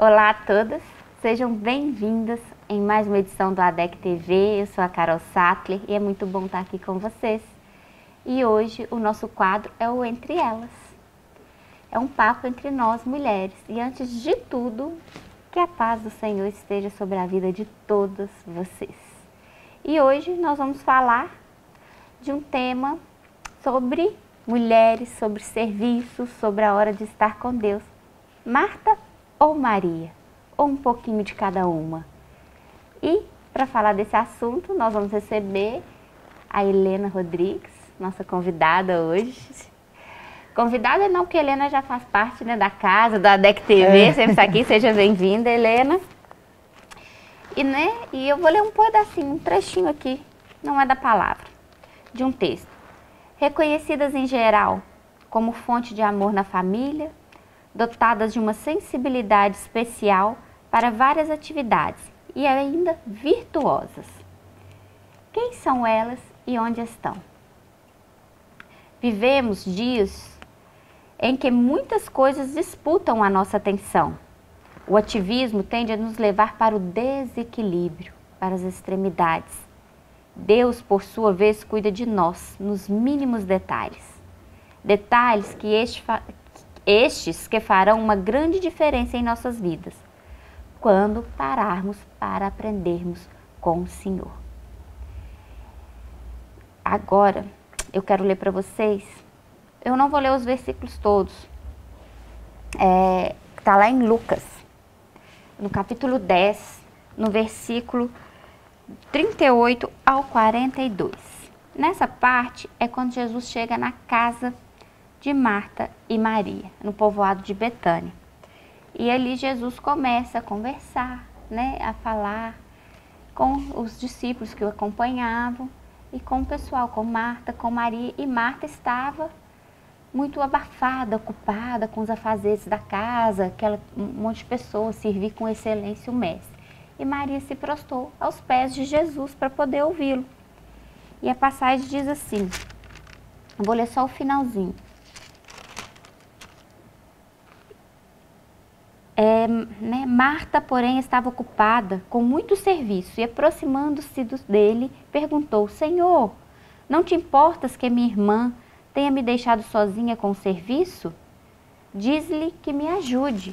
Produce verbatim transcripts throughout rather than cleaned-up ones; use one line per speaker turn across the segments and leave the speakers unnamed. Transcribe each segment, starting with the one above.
Olá a todas, sejam bem-vindas em mais uma edição do A D E C T V. Eu sou a Carol Sattler e é muito bom estar aqui com vocês. E hoje o nosso quadro é o Entre Elas. É um papo entre nós mulheres e antes de tudo, que a paz do Senhor esteja sobre a vida de todas vocês. E hoje nós vamos falar de um tema sobre mulheres, sobre serviço, sobre a hora de estar com Deus. Marta ou Maria? Ou um pouquinho de cada uma? E para falar desse assunto, nós vamos receber a Helena Rodrigues, nossa convidada hoje. Convidada não, porque a Helena já faz parte, né, da casa, da A D E C T V, é. Sempre está aqui, seja bem-vinda, Helena. E, né, e eu vou ler um pedacinho, um trechinho aqui, não é da palavra, de um texto. Reconhecidas em geral como fonte de amor na família, dotadas de uma sensibilidade especial para várias atividades e ainda virtuosas. Quem são elas e onde estão? Vivemos dias em que muitas coisas disputam a nossa atenção. O ativismo tende a nos levar para o desequilíbrio, para as extremidades. Deus, por sua vez, cuida de nós nos mínimos detalhes. Detalhes que este, estes que farão uma grande diferença em nossas vidas, quando pararmos para aprendermos com o Senhor. Agora, eu quero ler para vocês. Eu não vou ler os versículos todos. É, tá lá em Lucas, no capítulo dez, no versículo trinta e oito ao quarenta e dois. Nessa parte é quando Jesus chega na casa de Marta e Maria, no povoado de Betânia. E ali Jesus começa a conversar, né, a falar com os discípulos que o acompanhavam e com o pessoal, com Marta, com Maria. E Marta estava muito abafada, ocupada com os afazeres da casa, aquela, um monte de pessoas, servir com excelência o mestre. E Maria se prostrou aos pés de Jesus para poder ouvi-lo. E a passagem diz assim, vou ler só o finalzinho. É, né, Marta, porém, estava ocupada com muito serviço e, aproximando-se dele, perguntou: Senhor, não te importas que minha irmã tenha me deixado sozinha com o serviço? Diz-lhe que me ajude.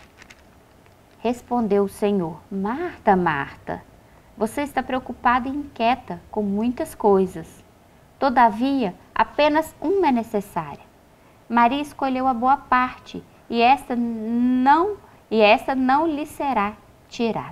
Respondeu o Senhor: Marta, Marta, você está preocupada e inquieta com muitas coisas. Todavia, apenas uma é necessária. Maria escolheu a boa parte e esta não, e esta não lhe será tirada.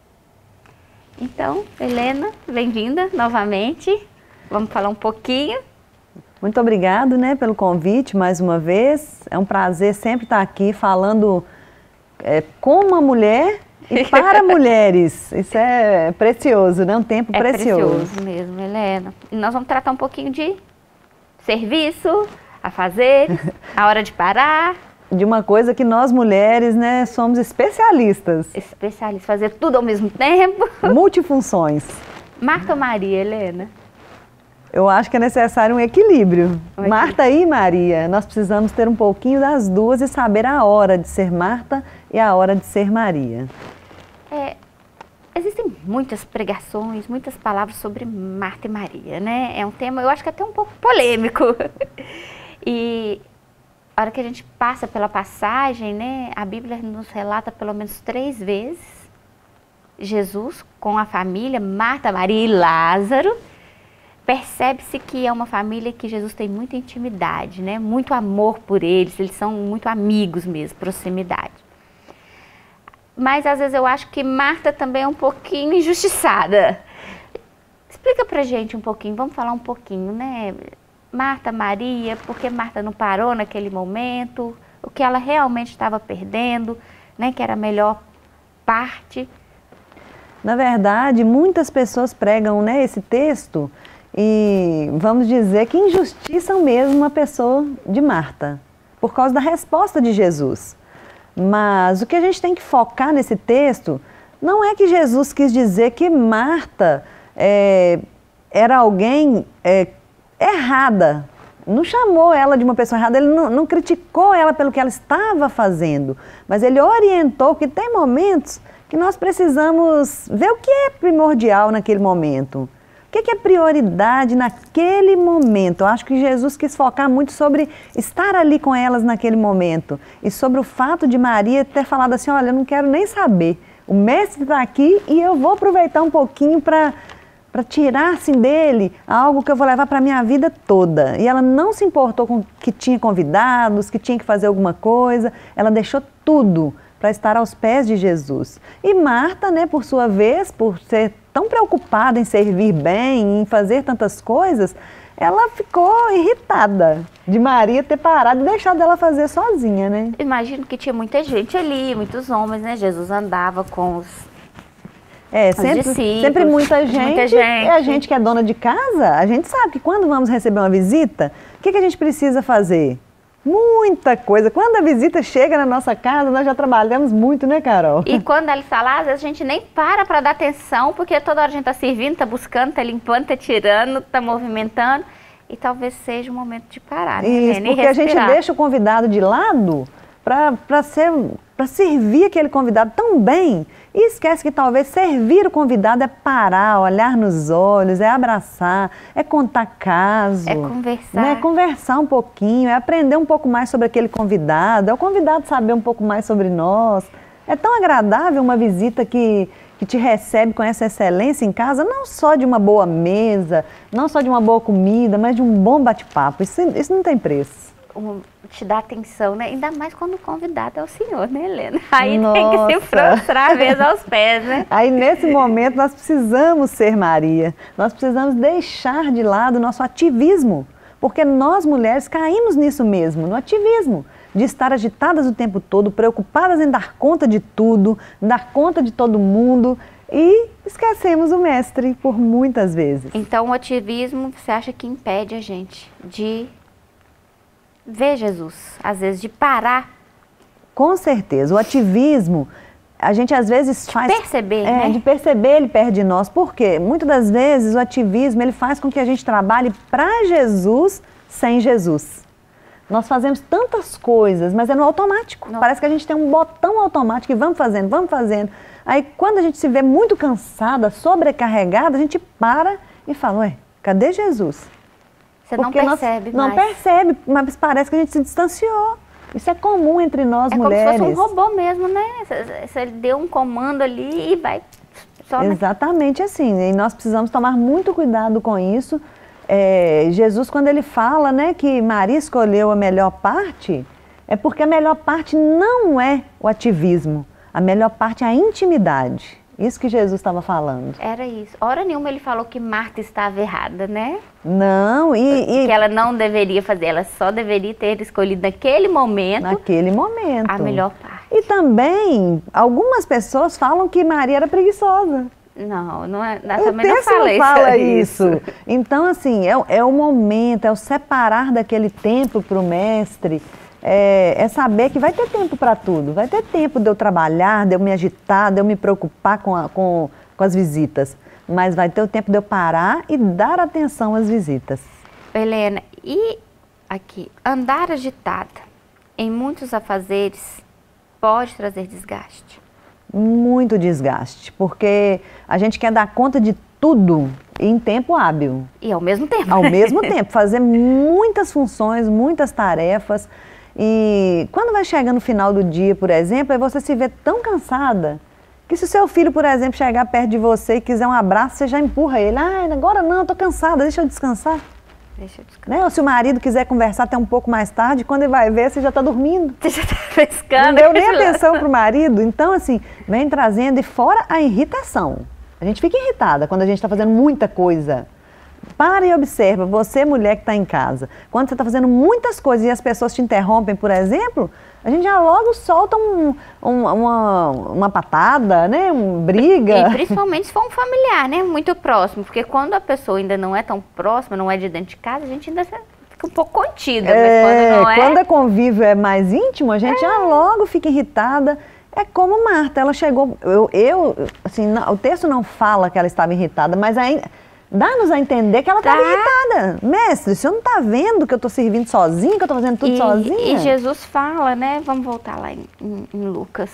Então, Helena, bem-vinda novamente. Vamos falar um pouquinho.
Muito obrigado, né, pelo convite mais uma vez. É um prazer sempre estar aqui falando é, com uma mulher e para mulheres. Isso é precioso, né? Um tempo
é
precioso.
É precioso mesmo, Helena. E nós vamos tratar um pouquinho de serviço, a fazer, a hora de parar.
De uma coisa que nós mulheres, né, somos especialistas.
Especialistas, fazer tudo ao mesmo tempo.
Multifunções.
Marta ou Maria, Helena?
Eu acho que é necessário um equilíbrio.
Um
Marta e Maria. Nós precisamos ter um pouquinho das duas e saber a hora de ser Marta e a hora de ser Maria.
É, existem muitas pregações, muitas palavras sobre Marta e Maria, né? É um tema, eu acho que até um pouco polêmico. E a hora que a gente passa pela passagem, né, a Bíblia nos relata pelo menos três vezes Jesus com a família, Marta, Maria e Lázaro. Percebe-se que é uma família que Jesus tem muita intimidade, né? Muito amor por eles, eles são muito amigos mesmo, proximidade. Mas às vezes eu acho que Marta também é um pouquinho injustiçada. Explica pra gente um pouquinho, vamos falar um pouquinho, né? Marta, Maria, por que Marta não parou naquele momento, o que ela realmente estava perdendo, né? Que era a melhor parte.
Na verdade, muitas pessoas pregam, né, esse texto e vamos dizer que injustiçam mesmo a pessoa de Marta, por causa da resposta de Jesus. Mas o que a gente tem que focar nesse texto não é que Jesus quis dizer que Marta é, era alguém é, errada, não chamou ela de uma pessoa errada, ele não, não criticou ela pelo que ela estava fazendo, mas ele orientou que tem momentos que nós precisamos ver o que é primordial naquele momento. O que é prioridade naquele momento? Eu acho que Jesus quis focar muito sobre estar ali com elas naquele momento. E sobre o fato de Maria ter falado assim, olha, eu não quero nem saber. O mestre está aqui e eu vou aproveitar um pouquinho para para tirar assim, dele algo que eu vou levar para a minha vida toda. E ela não se importou com que tinha convidados, que tinha que fazer alguma coisa. Ela deixou tudo para estar aos pés de Jesus. E Marta, né, por sua vez, por ser tão preocupada em servir bem, em fazer tantas coisas, ela ficou irritada de Maria ter parado e deixado ela fazer sozinha, né?
Imagino que tinha muita gente ali, muitos homens, né? Jesus andava com os,
é,
os
sempre,
discípulos.
Sempre muita gente,
muita gente.
E a gente que é dona de casa, a gente sabe que quando vamos receber uma visita, o que, que a gente precisa fazer? Muita coisa. Quando a visita chega na nossa casa, nós já trabalhamos muito, né, Carol?
E quando ela está lá, às vezes a gente nem para para dar atenção, porque toda hora a gente está servindo, está buscando, está limpando, está tirando, está movimentando. E talvez seja o momento de parar, né,
Isso,
Helena?
porque a gente deixa o convidado de lado para ser, para servir aquele convidado tão bem e esquece que talvez servir o convidado é parar, olhar nos olhos, é abraçar, é contar caso.
É conversar.
Né? É conversar um pouquinho, é aprender um pouco mais sobre aquele convidado, é o convidado saber um pouco mais sobre nós. É tão agradável uma visita que, que te recebe com essa excelência em casa, não só de uma boa mesa, não só de uma boa comida, mas de um bom bate-papo. Isso, isso não tem preço.
Um, te dá atenção, né? Ainda mais quando o convidado é o senhor, né, Helena? Aí
Nossa.
tem que se prostrar mesmo aos pés, né?
Aí nesse momento nós precisamos ser Maria, nós precisamos deixar de lado o nosso ativismo, porque nós mulheres caímos nisso mesmo, no ativismo, de estar agitadas o tempo todo, preocupadas em dar conta de tudo, dar conta de todo mundo e esquecemos o mestre por muitas vezes.
Então o ativismo, você acha que impede a gente de ver Jesus, às vezes de parar?
Com certeza, o ativismo, a gente às vezes faz...
Perceber,
é,
né?
De perceber ele perto de nós. Por quê? Muitas das vezes o ativismo, ele faz com que a gente trabalhe para Jesus sem Jesus. Nós fazemos tantas coisas, mas é no automático. Não. Parece que a gente tem um botão automático e vamos fazendo, vamos fazendo. Aí quando a gente se vê muito cansada, sobrecarregada, a gente para e fala, ué, cadê Jesus?
Você não
Porque
percebe
nós,
mais.
Não percebe, mas parece que a gente se distanciou. Isso é comum entre nós,
é
mulheres.
É como se fosse um robô mesmo, né? Você deu um comando ali e vai só...
Exatamente assim. E nós precisamos tomar muito cuidado com isso. É, Jesus, quando ele fala, né, que Maria escolheu a melhor parte, é porque a melhor parte não é o ativismo. A melhor parte é a intimidade. Isso que Jesus estava falando.
Era isso. Hora nenhuma ele falou que Marta estava errada, né?
Não, e... e...
Que ela não deveria fazer, ela só deveria ter escolhido naquele momento...
Naquele momento.
A melhor parte.
E também, algumas pessoas falam que Maria era preguiçosa.
Não, não é,
o
também não fala,
não fala
isso.
isso. Então, assim, é, é o momento, é o separar daquele tempo para o mestre... É, é saber que vai ter tempo para tudo, vai ter tempo de eu trabalhar, de eu me agitar, de eu me preocupar com, a, com, com as visitas, mas vai ter o tempo de eu parar e dar atenção às visitas.
Helena, e aqui, andar agitada em muitos afazeres pode trazer desgaste?
Muito desgaste, porque a gente quer dar conta de tudo em tempo hábil.
E ao mesmo tempo.
Ao mesmo tempo, fazer muitas funções, muitas tarefas. E quando vai chegar no final do dia, por exemplo, aí você se vê tão cansada que se o seu filho, por exemplo, chegar perto de você e quiser um abraço, você já empurra ele. Ah, agora não, eu tô cansada, deixa eu descansar.
Deixa eu descansar.
Né? Ou se o marido quiser conversar até um pouco mais tarde, quando ele vai ver, você já está dormindo.
Você já está pescando.
Não deu nem atenção para o marido. Então, assim, vem trazendo, e fora a irritação. A gente fica irritada quando a gente está fazendo muita coisa. Para e observa, você mulher que está em casa, quando você está fazendo muitas coisas e as pessoas te interrompem, por exemplo, a gente já logo solta um, um, uma, uma patada, né, uma briga.
E principalmente se for um familiar, né, muito próximo, porque quando a pessoa ainda não é tão próxima, não é de dentro de casa, a gente ainda fica um pouco contida,
é,
mas quando não é...
Quando a convívio é mais íntimo, a gente é. já logo fica irritada. É como Marta, ela chegou, eu, eu assim, não, o texto não fala que ela estava irritada, mas ainda... Dá-nos a entender que ela estava
Tá.
irritada. Mestre, o senhor não está vendo que eu estou servindo sozinha, que eu estou fazendo tudo
E,
sozinha?
e Jesus fala, né? Vamos voltar lá em, em- em Lucas.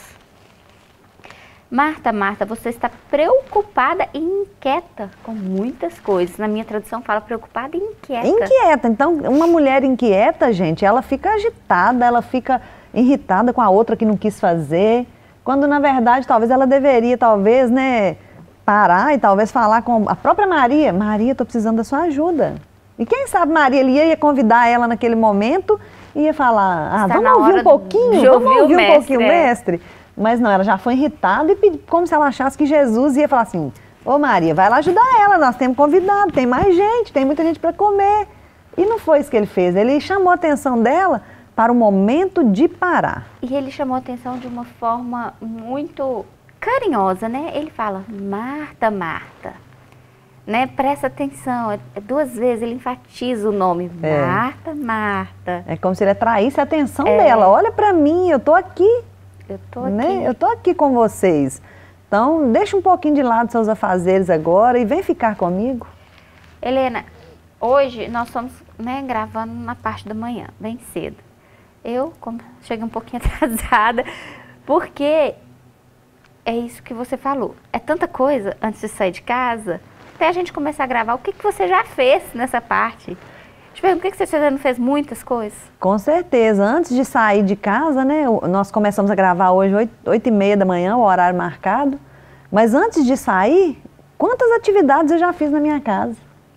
Marta, Marta, você está preocupada e inquieta com muitas coisas. Na minha tradução fala preocupada e inquieta.
Inquieta. Então, uma mulher inquieta, gente, ela fica agitada, ela fica irritada com a outra que não quis fazer, quando na verdade talvez ela deveria, talvez, né, parar e talvez falar com a própria Maria. Maria, estou precisando da sua ajuda. E quem sabe Maria ele ia, ia convidar ela naquele momento e ia falar, ah,
Está
vamos
na
ouvir
hora
um pouquinho,
de
vamos
ouvir o
ouvir um
mestre,
pouquinho o
é.
mestre. Mas não, ela já foi irritada e pedi- como se ela achasse que Jesus ia falar assim, ô Maria, vai lá ajudar ela, nós temos convidado, tem mais gente, tem muita gente para comer. E não foi isso que ele fez, ele chamou a atenção dela para o momento de parar.
E ele chamou a atenção de uma forma muito carinhosa, né? Ele fala, Marta, Marta, né? Presta atenção, é- é duas vezes ele enfatiza o nome,
É.
Marta, Marta.
É como se ele atraísse a atenção
É.
dela, olha para mim, eu tô aqui.
Eu tô aqui.
Né? Eu tô aqui com vocês. Então, deixa um pouquinho de lado seus afazeres agora e vem ficar comigo.
Helena, hoje nós estamos, né, gravando na parte da manhã, bem cedo. Eu como cheguei um pouquinho atrasada, porque é isso que você falou. É tanta coisa antes de sair de casa, até a gente começar a gravar. O que, que você já fez nessa parte? Te pergunto, por que, que você já não fez muitas coisas?
Com certeza. Antes de sair de casa, né? o- Nós começamos a gravar hoje oito, oito e meia da manhã, o horário marcado. Mas antes de sair, quantas atividades eu já fiz na minha casa?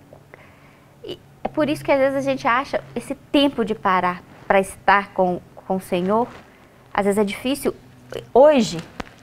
E é por isso que às vezes a gente acha esse tempo de parar para estar com, com o Senhor, às vezes é difícil hoje.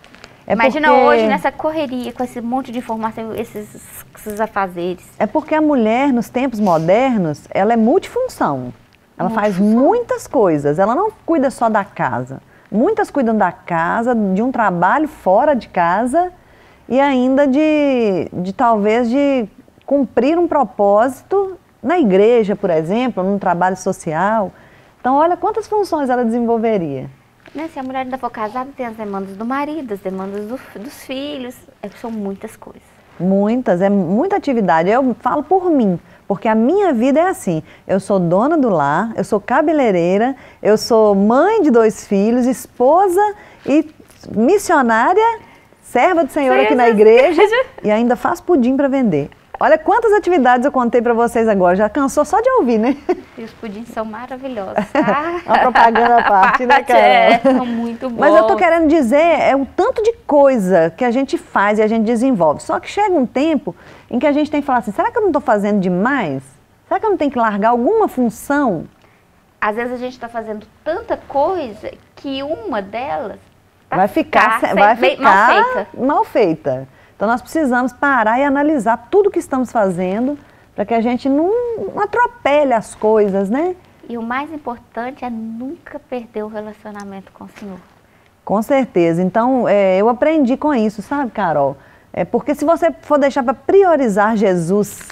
É
Imagina
porque-
hoje nessa correria, com esse monte de informação, esses, esses afazeres.
É porque a mulher, nos tempos modernos, ela é multifunção. Ela faz muitas coisas. Ela não cuida só da casa. Muitas cuidam da casa, de um trabalho fora de casa e ainda de, de talvez de cumprir um propósito na igreja, por exemplo, num trabalho social. Então, olha quantas funções ela desenvolveria.
Né? Se a mulher ainda for casada, tem as demandas do marido, as demandas do- dos filhos. É, são muitas coisas.
Muitas, é muita atividade. Eu falo por mim, porque a minha vida é assim. Eu sou dona do lar, eu sou cabeleireira, eu sou mãe de dois filhos, esposa e missionária, serva do Senhor aqui na igreja e ainda faço pudim para vender. Olha quantas atividades eu contei para vocês agora. Já cansou só de ouvir, né?
E os pudins são maravilhosos, tá?
Uma propaganda à parte, né, Carol?
É, são muito bons.
Mas eu tô querendo dizer, é o tanto de coisa que a gente faz e a gente desenvolve. Só que chega um tempo em que a gente tem que falar assim, será que eu não estou fazendo demais? Será que eu não tenho que largar alguma função?
Às vezes a gente está fazendo tanta coisa que uma delas tá
Vai ficar,
escassa,
vai
bem-
ficar
mal feita.
mal feita. Então nós precisamos parar e analisar tudo que estamos fazendo para que a gente não, não atropele as coisas, né?
E o mais importante é nunca perder o relacionamento com o Senhor.
Com certeza. Então, é, eu aprendi com isso, sabe, Carol? É, porque se você for deixar para priorizar Jesus,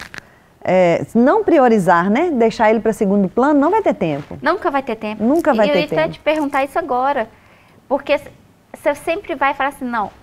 é, não priorizar, né? Deixar ele para segundo plano, não vai ter tempo.
Nunca vai ter tempo.
Nunca vai
e
ter
eu ia até
tempo.
te perguntar isso agora. Porque você sempre vai falar assim, não,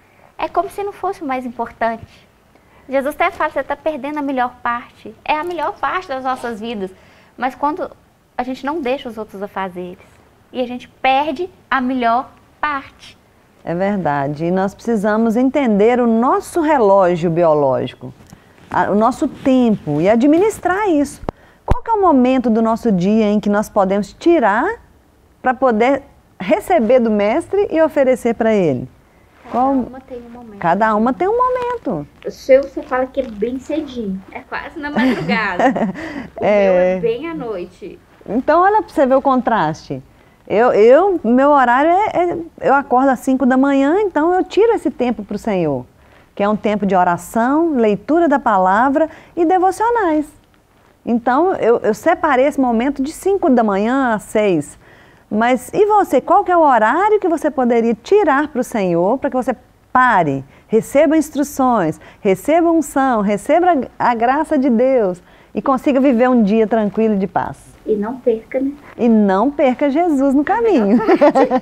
é como se não fosse o mais importante. Jesus até fala, você está perdendo a melhor parte. É a melhor parte das nossas vidas. Mas quando a gente não deixa os outros afazeres, e a gente perde a melhor parte.
É verdade. E nós precisamos entender o nosso relógio biológico, a- o nosso tempo e administrar isso. Qual que é o momento do nosso dia em que nós podemos tirar para poder receber do mestre e oferecer para ele? Qual-
tem um momento.
Cada uma tem um momento.
O seu você fala que é bem cedinho. É quase na madrugada. O
É.
meu é bem à noite.
Então, olha para você ver o contraste. Eu, eu, meu horário é, é- eu acordo às cinco da manhã, então eu tiro esse tempo para o Senhor, que é um tempo de oração, leitura da palavra e devocionais. Então, eu, eu separei esse momento de cinco da manhã às seis. Mas e você, qual que é o horário que você poderia tirar para o Senhor, para que você pare, receba instruções, receba unção, receba a a graça de Deus e consiga viver um dia tranquilo e de paz?
E não perca, né?
E não perca Jesus no caminho.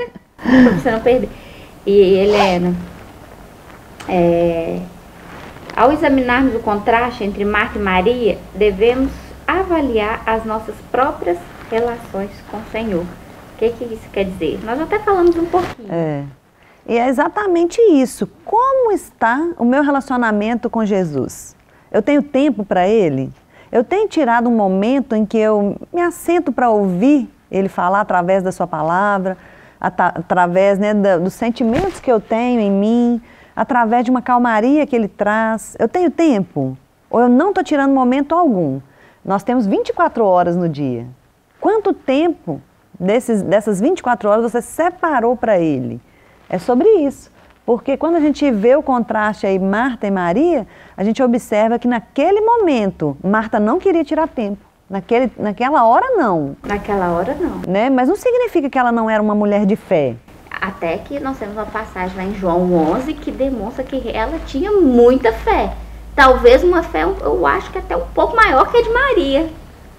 Pra você não perder. E Helena, é, Ao examinarmos o contraste entre Marta e Maria, devemos avaliar as nossas próprias relações com o Senhor. O que, que isso quer dizer? Nós até falamos um pouquinho.
É. E é exatamente isso. Como está o meu relacionamento com Jesus? Eu tenho tempo para Ele? Eu tenho tirado um momento em que eu me assento para ouvir Ele falar através da sua palavra, at através né, da, dos sentimentos que eu tenho em mim, através de uma calmaria que Ele traz. Eu tenho tempo? Ou eu não estou tirando momento algum? Nós temos vinte e quatro horas no dia. Quanto tempo desses, dessas vinte e quatro horas você separou para Ele? É sobre isso. Porque quando a gente vê o contraste aí, Marta e Maria, a gente observa que naquele momento, Marta não queria tirar tempo. Naquele, naquela hora, não.
Naquela hora, não.
Né? Mas não significa que ela não era uma mulher de fé.
Até que nós temos uma passagem lá em João onze que demonstra que ela tinha muita fé. Talvez uma fé, eu acho que até um pouco maior que a de Maria,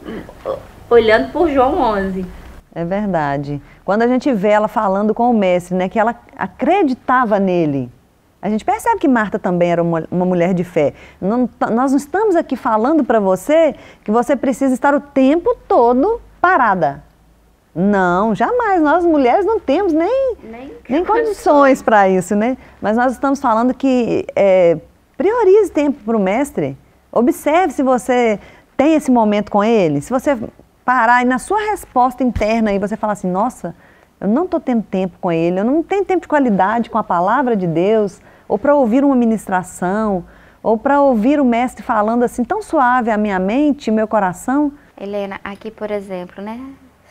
olhando por João onze.
É verdade. Quando a gente vê ela falando com o mestre, né, que ela acreditava nele, a gente percebe que Marta também era uma, uma mulher de fé. Não, nós não estamos aqui falando para você que você precisa estar o tempo todo parada. Não, jamais. Nós mulheres não temos nem, nem, nem condições para isso, né? Mas nós estamos falando que é, priorize tempo para o mestre. Observe se você tem esse momento com ele. Se você parar e na sua resposta interna aí você falar assim, nossa, eu não estou tendo tempo com ele, eu não tenho tempo de qualidade com a palavra de Deus, ou para ouvir uma ministração, ou para ouvir o mestre falando assim tão suave a minha mente, meu coração.
Helena, aqui por exemplo, né,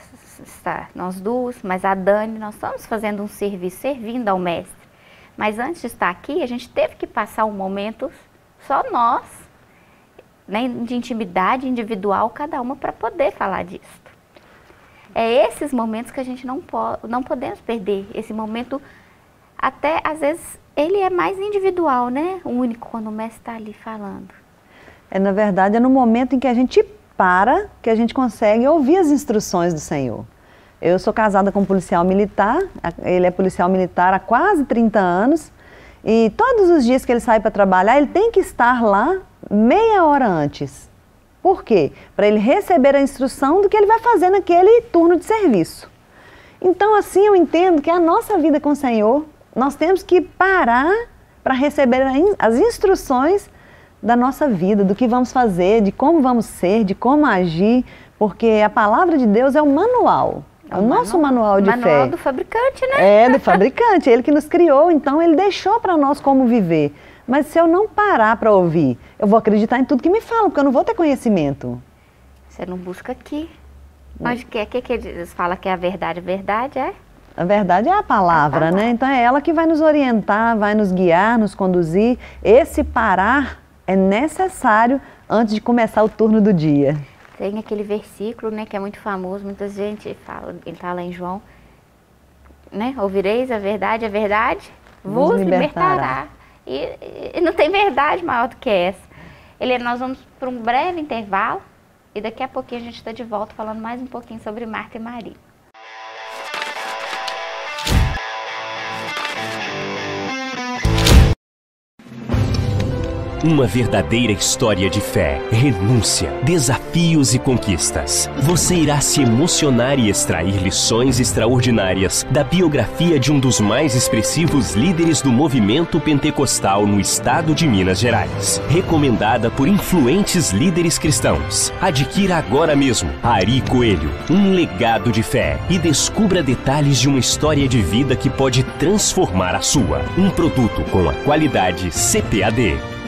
está nós duas, mas a Dani, nós estamos fazendo um serviço, servindo ao mestre. Mas antes de estar aqui, a gente teve que passar um momento só nós, né, de intimidade individual, cada uma, para poder falar disso. É esses momentos que a gente não, pode, não podemos perder. Esse momento, até às vezes, ele é mais individual, né? Único, quando o mestre está ali falando.
É, na verdade, é no momento em que a gente para, que a gente consegue ouvir as instruções do Senhor. Eu sou casada com um policial militar, ele é policial militar há quase trinta anos, e todos os dias que ele sai para trabalhar, ele tem que estar lá meia hora antes. Por quê? Para ele receber a instrução do que ele vai fazer naquele turno de serviço. Então, assim, eu entendo que a nossa vida com o Senhor, nós temos que parar para receber as instruções da nossa vida, do que vamos fazer, de como vamos ser, de como agir, porque a palavra de Deus é o manual. É o, o nosso manual, manual de
manual
fé.
Manual do fabricante, né?
É, do fabricante, ele que nos criou, então ele deixou para nós como viver. Mas se eu não parar para ouvir, eu vou acreditar em tudo que me falam, porque eu não vou ter conhecimento.
Você não busca aqui. Onde quer que, que eles falam que é a verdade, a verdade é?
A verdade é a palavra,
a palavra,
né? Então é ela que vai nos orientar, vai nos guiar, nos conduzir. Esse parar é necessário antes de começar o turno do dia.
Tem aquele versículo, né, que é muito famoso, muita gente fala, ele está lá em João, né? Ouvireis a verdade, a verdade vos, vos libertará. libertará. E, e não tem verdade maior do que essa. Helena, nós vamos para um breve intervalo e daqui a pouquinho a gente está de volta falando mais um pouquinho sobre Marta e Maria.
Uma verdadeira história de fé, renúncia, desafios e conquistas. Você irá se emocionar e extrair lições extraordinárias da biografia de um dos mais expressivos líderes do movimento pentecostal no estado de Minas Gerais. Recomendada por influentes líderes cristãos. Adquira agora mesmo Ari Coelho, um legado de fé, e descubra detalhes de uma história de vida que pode transformar a sua. Um produto com a qualidade C P A D.